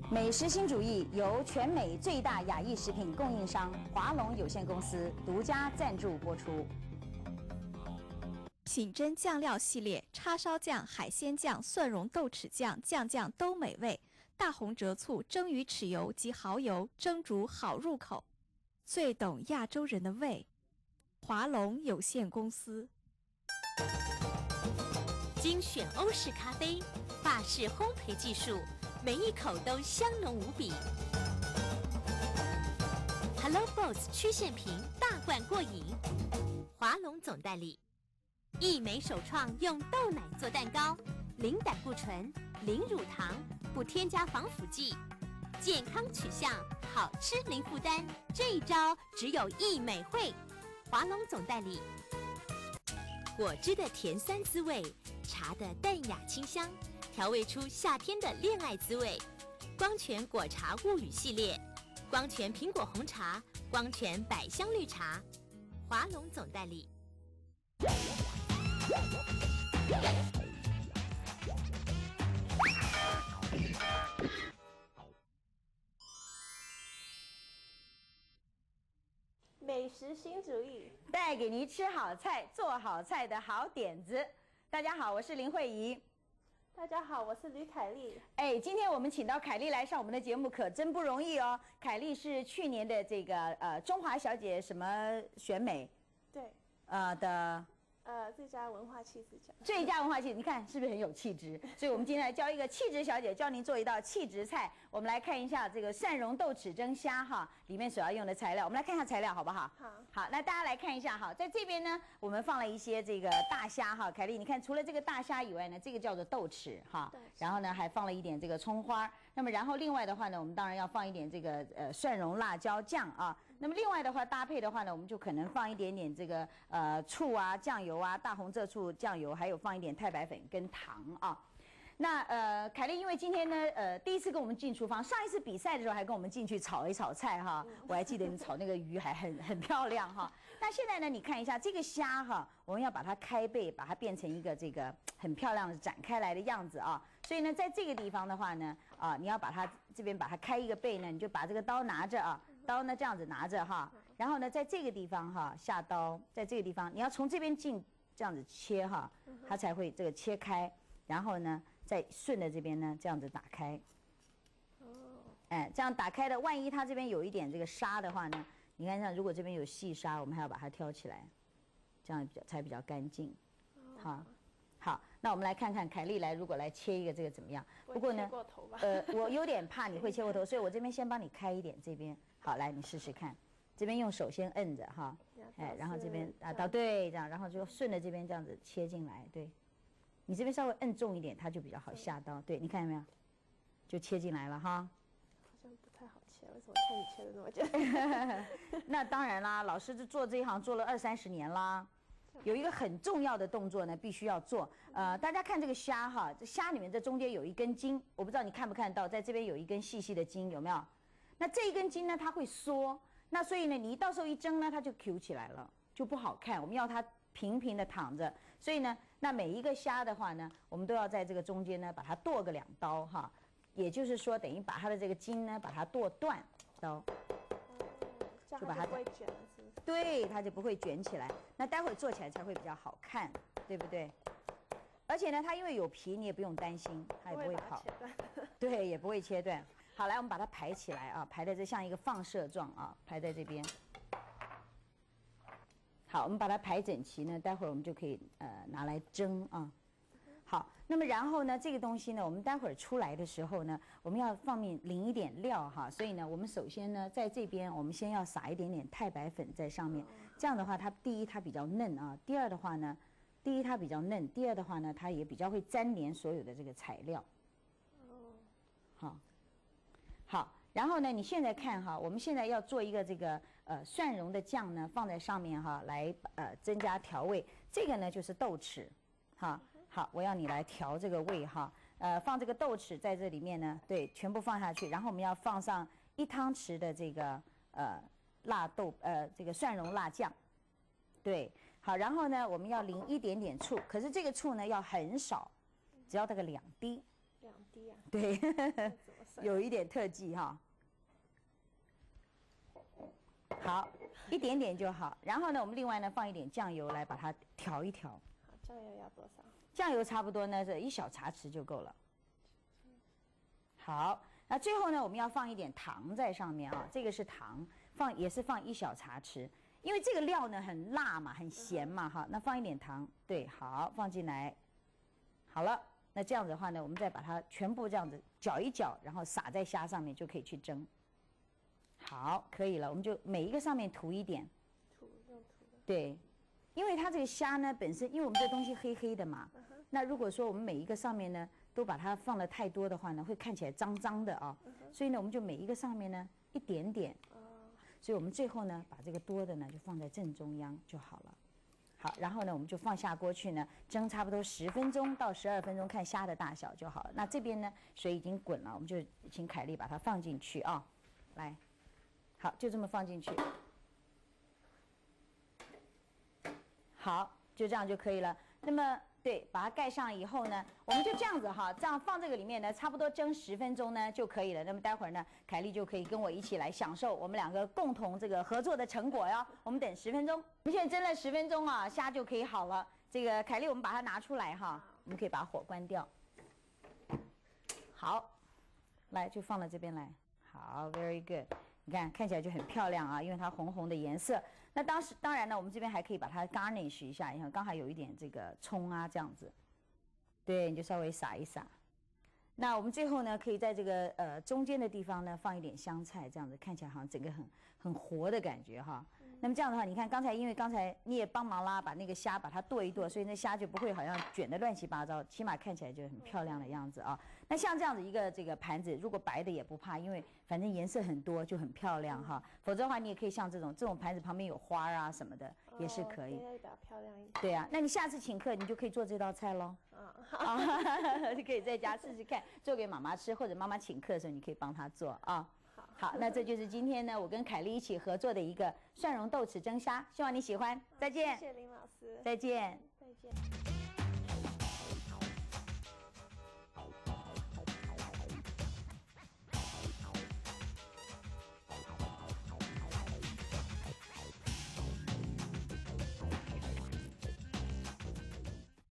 美食新主义由全美最大亚裔食品供应商华龙有限公司独家赞助播出。 品珍酱料系列，叉烧酱、海鲜酱、蒜蓉豆豉酱，酱酱都美味。大红浙醋、蒸鱼豉油及蚝油蒸煮好入口，最懂亚洲人的胃。华龙有限公司。 精选欧式咖啡，法式烘焙技术。每一口都香浓无比。Hello Boss 曲线瓶大罐过瘾。华龙总代理，益美首创用豆奶做蛋糕，零胆固醇、零乳糖，不添加防腐剂，健康取向，好吃零负担。这一招只有益美会。华龙总代理。果汁的甜酸滋味，茶的淡雅清香。调味出夏天的恋爱滋味，光泉果茶物语系列，光泉苹果红茶，光泉百香绿茶，华龙总代理。 美食新主义， 带给您吃好菜、做好菜的好点子。大家好，我是林慧怡。 大家好，我是吕凯丽。 哎，今天我们请到凯丽来上我们的节目，可真不容易哦。凯丽是去年的这个中华小姐什么选美？ 对。 的。 最佳文化气质奖。 最佳文化气质，你看是不是很有气质？所以我们今天来教一个气质小姐，教您做一道气质菜。我们来看一下这个蒜蓉豆豉蒸虾哈，里面所要用的材料。我们来看一下材料好不好？ 好。 好，那大家来看一下哈，在这边呢，我们放了一些这个大虾哈。凯丽，你看除了这个大虾以外呢，这个叫做豆豉哈。然后呢，还放了一点这个葱花。那么然后另外的话呢，我们当然要放一点这个蒜蓉辣椒酱啊。那么另外的话搭配的话呢，我们就可能放一点点这个醋啊、酱油啊、大红浙醋、酱油，还有放一点太白粉跟糖啊。那凯丽因为今天呢第一次跟我们进厨房，上一次比赛的时候还跟我们进去炒一炒菜哈，我还记得你炒那个鱼还很漂亮哈。那现在呢，你看一下这个虾哈，我们要把它开背，把它变成一个这个很漂亮的展开来的样子啊。所以呢，在这个地方的话呢，你要把它这边把它开一个背呢，你就把这个刀拿着啊。刀呢这样子拿着哈，然后呢在这个地方哈下刀，在这个地方你要从这边进这样子切哈，它才会这个切开，然后呢再顺着这边呢这样子打开。哎，这样打开的，万一它这边有一点这个沙的话呢，你看像如果这边有细沙，我们还要把它挑起来，这样才比较干净。好，那我们来看看凯丽如果来切一个这个怎么样？不过呢，我有点怕你会切过头，所以我这边先帮你开一点这边。好，来你试试看，这边用手先摁着哈，哎，然后这边到对这样，然后就顺着这边这样子切进来，对，你这边稍微摁重一点，它就比较好下刀，对，你看见没有？就切进来了哈。 好像不太好切，为什么看你切的那么简单？ 那当然啦，老师做这一行做了20-30年啦。有一个很重要的动作呢，必须要做。大家看这个虾哈，这虾里面这中间有一根筋，我不知道你看不看到，在这边有一根细细的筋，有没有？那这一根筋呢，它会缩，那所以呢，你到时候一蒸呢，它就 Q 起来了，就不好看。我们要它平平的躺着，所以呢，那每一个虾的话呢，我们都要在这个中间呢，把它剁个2刀哈，也就是说，等于把它的这个筋呢，把它剁断刀。 就把它不会卷了，是不是？ 对，它就不会卷起来。那待会儿做起来才会比较好看，对不对？而且呢，它因为有皮，你也不用担心，它也不会跑。对，也不会切断。好，来，我们把它排起来啊，排在这像一个放射状啊，排在这边。好，我们把它排整齐呢，待会儿我们就可以拿来蒸啊。好，那么然后呢，这个东西呢，我们待会儿出来的时候呢，我们要淋一点料哈，所以呢，我们首先呢，在这边我们先要撒一点点太白粉在上面，这样的话，它第一它比较嫩啊，第二的话呢，第一它比较嫩，第二的话呢，它也比较会粘连所有的这个材料。好，然后呢，你现在看哈，我们现在要做一个这个蒜蓉的酱呢，放在上面哈，来增加调味。这个呢就是豆豉，哈。好，我要你来调这个味哈，放这个豆豉在这里面呢，对，全部放下去，然后我们要放上1汤匙的这个这个蒜蓉辣酱，对，好，然后呢，我们要淋一点点醋，可是这个醋呢要很少，只要大概2滴。 2滴啊？ 对， 有一点特技哈。好，一点点就好。然后呢，我们另外呢放一点酱油来把它调一调。 好，酱油要多少？ 酱油差不多呢，这1小茶匙就够了。好，那最后呢，我们要放一点糖在上面啊，这个是糖，也是放1小茶匙，因为这个料呢很辣嘛，很咸嘛，哈，那放一点糖，对，好，放进来，好了，那这样子的话呢，我们再把它全部这样子搅一搅，然后撒在虾上面就可以去蒸。好，可以了，我们就每一个上面涂一点， 用涂的， 对，因为它这个虾呢本身，因为我们这东西黑黑的嘛，那如果说我们每一个上面呢都把它放的太多的话呢，会看起来脏脏的啊，所以呢我们就每一个上面呢一点点，所以我们最后呢把这个多的呢就放在正中央就好了。好，然后呢我们就放下锅去呢蒸差不多10分钟到12分钟，看虾的大小就好了。那这边呢水已经滚了，我们就请凯丽把它放进去啊，来，好，就这么放进去。好，就这样就可以了。那么，对，把它盖上以后呢，我们就这样子哈，这样放这个里面呢，差不多蒸10分钟呢就可以了。那么待会儿呢，凯丽就可以跟我一起来享受我们2个共同这个合作的成果哟。我们等10分钟，我们现在蒸了10分钟啊，虾就可以好了。这个凯丽，我们把它拿出来哈，我们可以把火关掉。好，来就放到这边来。好 ，very good。你看，看起来就很漂亮啊，因为它红红的颜色。那当然呢，我们这边还可以把它 garnish 一下，你看刚好有一点这个葱啊这样子，对，你就稍微撒一撒。那我们最后呢，可以在这个中间的地方呢放一点香菜，这样子看起来好像整个很活的感觉哈。那么这样的话，你看因为刚才你也帮忙啦，把那个虾把它剁一剁，所以那虾就不会好像卷得乱七八糟，起码看起来就很漂亮的样子啊。那像这样子一个这个盘子，如果白的也不怕，因为反正颜色很多就很漂亮哈。否则的话，你也可以像这种盘子旁边有花啊什么的，也是可以。 要比较漂亮一点。 对啊，那你下次请客，你就可以做这道菜喽。啊，就可以在家试试看，做给妈妈吃，或者妈妈请客的时候，你可以帮她做啊。好，那这就是今天呢，我跟凯丽一起合作的一个蒜蓉豆豉蒸虾，希望你喜欢。再见。 谢谢林老师。 再见。 再见。